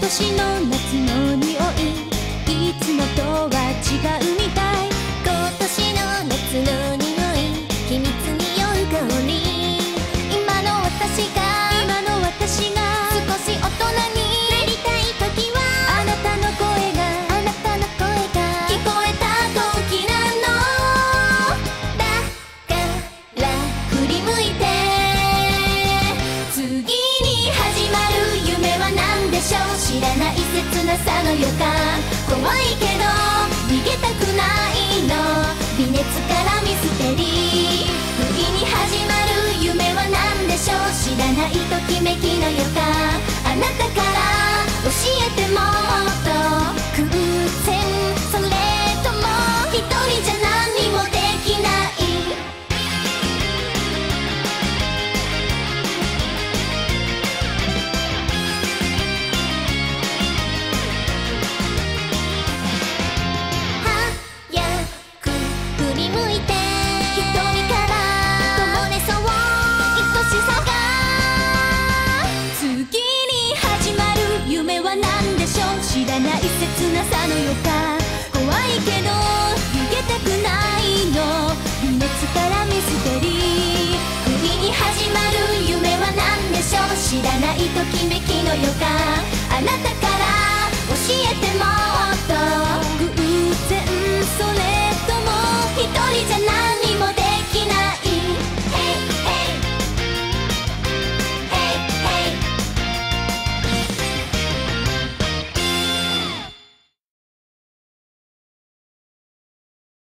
年の夏の匂いいつもとは違うみたい。今年の夏の匂い秘密に酔う香り。今の私が少し大人になりたい時はあなたの声が聞こえた時なの。だから振り向いて次に始まる夢は何でしょう。知らない切なさの予感。怖いけど逃げたくないの。微熱からミステリー。次に始まる夢は何でしょう。知らないときめきの予感。あなたから教えてもっと空戦。それとも一人じゃ何もできない。早く振り向いて瞳からこぼれそう愛しさが。次に始まる夢は何でしょう。知らない切なさの予感。怖いけど逃げたくないの。微熱からミステリー。次に始まる夢は何でしょう。知らないときめきの予感。